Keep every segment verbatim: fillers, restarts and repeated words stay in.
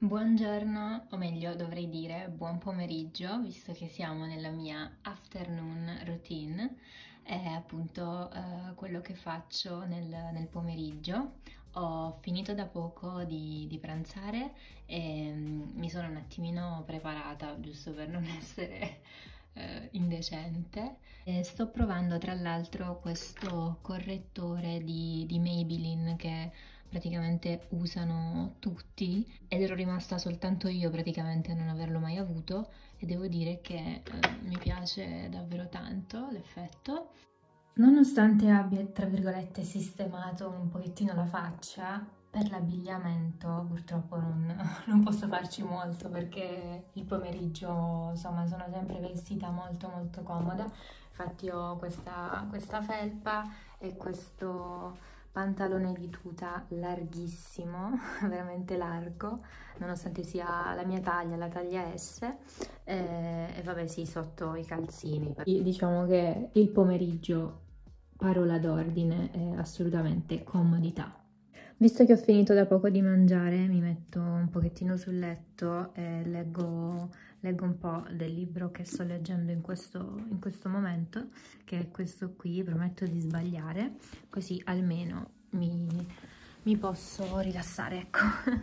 Buongiorno, o meglio dovrei dire buon pomeriggio, visto che siamo nella mia afternoon routine, è appunto eh, quello che faccio nel, nel pomeriggio. Ho finito da poco di, di pranzare e mm, mi sono un attimino preparata, giusto per non essere eh, indecente. E sto provando tra l'altro questo correttore di, di Maybelline che praticamente usano tutti ed ero rimasta soltanto io praticamente a non averlo mai avuto e devo dire che eh, mi piace davvero tanto l'effetto. Nonostante abbia tra virgolette sistemato un pochettino la faccia, per l'abbigliamento purtroppo non, non posso farci molto perché il pomeriggio insomma sono sempre vestita molto molto comoda. Infatti ho questa, questa felpa e questo pantalone di tuta larghissimo, veramente largo, nonostante sia la mia taglia, la taglia S, eh, e vabbè sì, sotto i calzini. Diciamo che il pomeriggio, parola d'ordine, è assolutamente comodità. Visto che ho finito da poco di mangiare, mi metto un pochettino sul letto e leggo, leggo un po' del libro che sto leggendo in questo, in questo momento, che è questo qui, prometto di sbagliare, così almeno mi, mi posso rilassare, ecco.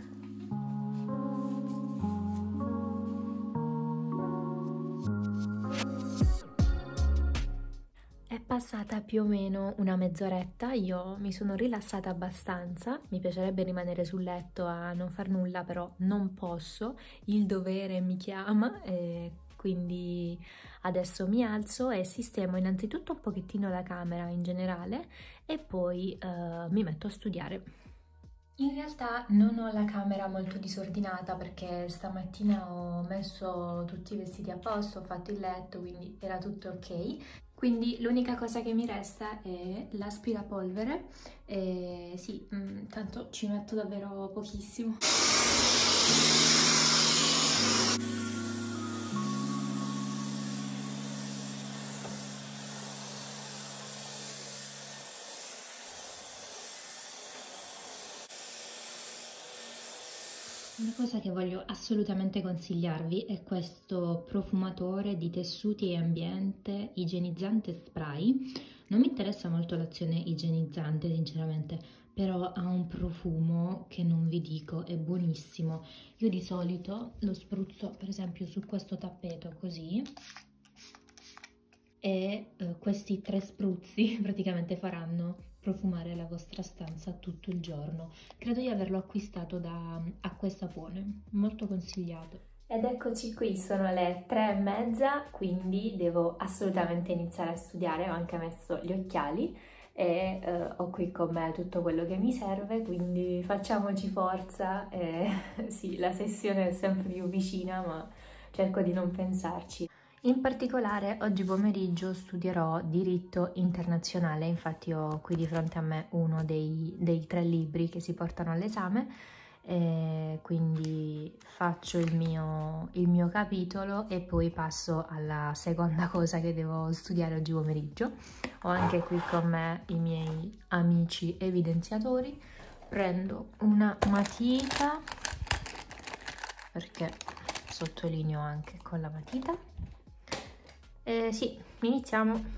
È passata più o meno una mezz'oretta, io mi sono rilassata abbastanza, mi piacerebbe rimanere sul letto a non far nulla, però non posso, il dovere mi chiama e quindi adesso mi alzo e sistemo innanzitutto un pochettino la camera in generale e poi eh, mi metto a studiare. In realtà non ho la camera molto disordinata perché stamattina ho messo tutti i vestiti a posto, ho fatto il letto, quindi era tutto ok. Quindi l'unica cosa che mi resta è l'aspirapolvere e sì, mh, tanto ci metto davvero pochissimo. Una cosa che voglio assolutamente consigliarvi è questo profumatore di tessuti e ambiente igienizzante spray. Non mi interessa molto l'azione igienizzante, sinceramente, però ha un profumo che non vi dico, è buonissimo. Io di solito lo spruzzo per esempio su questo tappeto così e eh, questi tre spruzzi praticamente faranno profumare la vostra stanza tutto il giorno. Credo di averlo acquistato da Acqua e Sapone, molto consigliato. Ed eccoci qui, sono le tre e mezza, quindi devo assolutamente iniziare a studiare, ho anche messo gli occhiali e eh, ho qui con me tutto quello che mi serve, quindi facciamoci forza. E sì, la sessione è sempre più vicina, ma cerco di non pensarci. In particolare oggi pomeriggio studierò diritto internazionale, infatti ho qui di fronte a me uno dei, dei tre libri che si portano all'esame, quindi faccio il mio, il mio capitolo e poi passo alla seconda cosa che devo studiare oggi pomeriggio. Ho anche qui con me i miei amici evidenziatori, prendo una matita perché sottolineo anche con la matita. Eh, sì, iniziamo.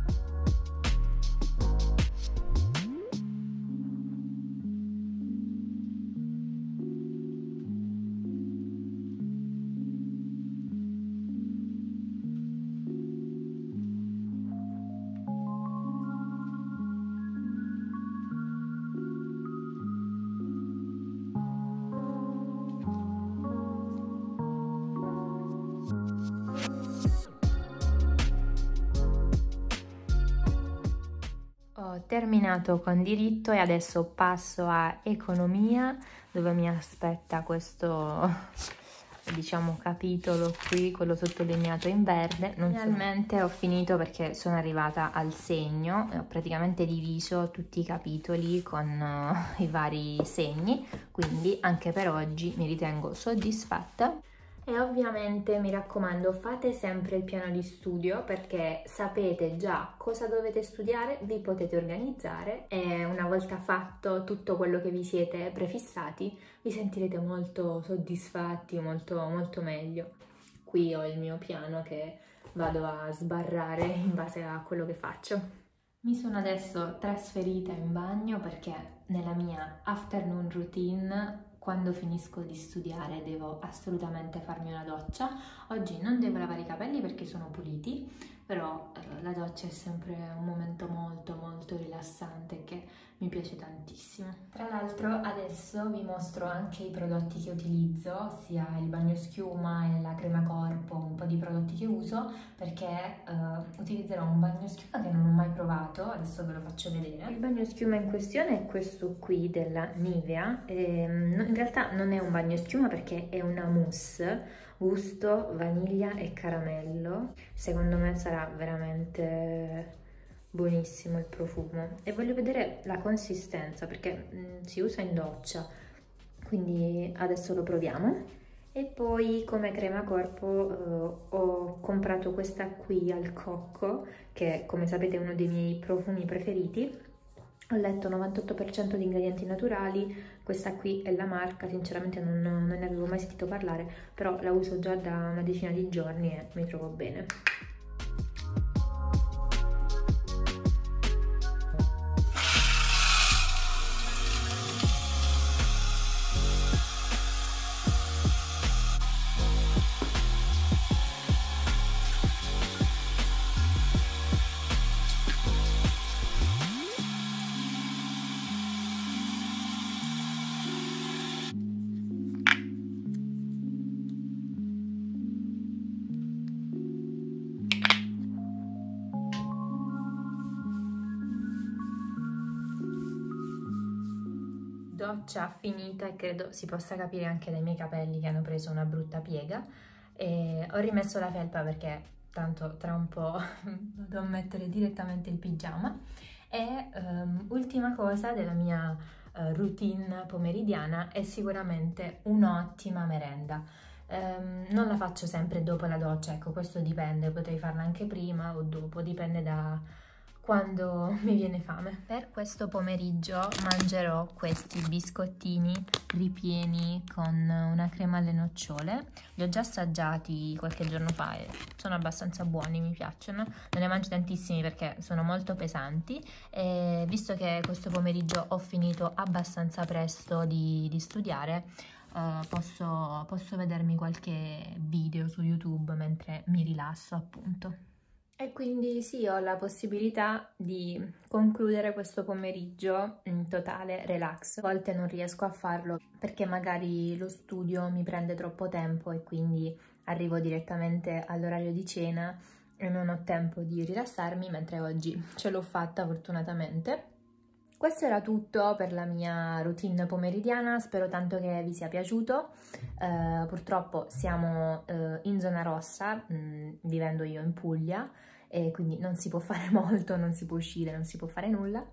Ho terminato con diritto e adesso passo a economia, dove mi aspetta questo, diciamo, capitolo qui, quello sottolineato in verde. Non Finalmente so. Ho finito perché sono arrivata al segno, ho praticamente diviso tutti i capitoli con uh, i vari segni, quindi anche per oggi mi ritengo soddisfatta. E ovviamente mi raccomando, fate sempre il piano di studio perché sapete già cosa dovete studiare, vi potete organizzare e una volta fatto tutto quello che vi siete prefissati vi sentirete molto soddisfatti, molto, molto meglio. Qui ho il mio piano che vado a sbarrare in base a quello che faccio. Mi sono adesso trasferita in bagno perché nella mia afternoon routine, quando finisco di studiare, devo assolutamente farmi una doccia. Oggi non devo lavare i capelli perché sono puliti, però eh, la doccia è sempre un momento molto molto rilassante che mi piace tantissimo. Tra l'altro adesso vi mostro anche i prodotti che utilizzo, sia il bagnoschiuma e la crema corpo, un po' di prodotti che uso, perché eh, utilizzerò un bagnoschiuma che non ho mai provato, adesso ve lo faccio vedere. Il bagnoschiuma in questione è questo qui della Nivea, e, in realtà non è un bagnoschiuma perché è una mousse, gusto vaniglia e caramello. Secondo me sarà veramente buonissimo il profumo e voglio vedere la consistenza perché mh, si usa in doccia, quindi adesso lo proviamo. E poi come crema corpo eh, ho comprato questa qui al cocco, che come sapete è uno dei miei profumi preferiti. Ho letto novantotto per cento di ingredienti naturali, questa qui è la marca, sinceramente non, non ne avevo mai sentito parlare, però la uso già da una decina di giorni e mi trovo bene. Doccia finita e credo si possa capire anche dai miei capelli che hanno preso una brutta piega, e ho rimesso la felpa perché tanto tra un po' vado a mettere direttamente il pigiama. E um, ultima cosa della mia uh, routine pomeridiana è sicuramente un'ottima merenda. Um, non la faccio sempre dopo la doccia, ecco, questo dipende, potrei farla anche prima o dopo, dipende da quando mi viene fame. Per questo pomeriggio mangerò questi biscottini ripieni con una crema alle nocciole. Li ho già assaggiati qualche giorno fa e sono abbastanza buoni, mi piacciono. Non ne mangio tantissimi perché sono molto pesanti e visto che questo pomeriggio ho finito abbastanza presto di, di studiare, Uh, posso, posso vedermi qualche video su YouTube mentre mi rilasso, appunto. E quindi sì, ho la possibilità di concludere questo pomeriggio in totale relax. A volte non riesco a farlo perché magari lo studio mi prende troppo tempo e quindi arrivo direttamente all'orario di cena e non ho tempo di rilassarmi, mentre oggi ce l'ho fatta fortunatamente. Questo era tutto per la mia routine pomeridiana, spero tanto che vi sia piaciuto. Uh, purtroppo siamo uh, in zona rossa, mh, vivendo io in Puglia, e quindi non si può fare molto, non si può uscire, non si può fare nulla.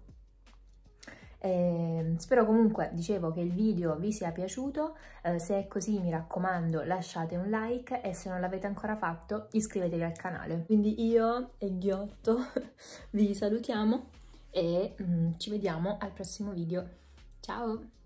E spero comunque, dicevo, che il video vi sia piaciuto. Uh, se è così, mi raccomando, lasciate un like e se non l'avete ancora fatto iscrivetevi al canale. Quindi io e Ghiotto vi salutiamo e mm, ci vediamo al prossimo video. Ciao!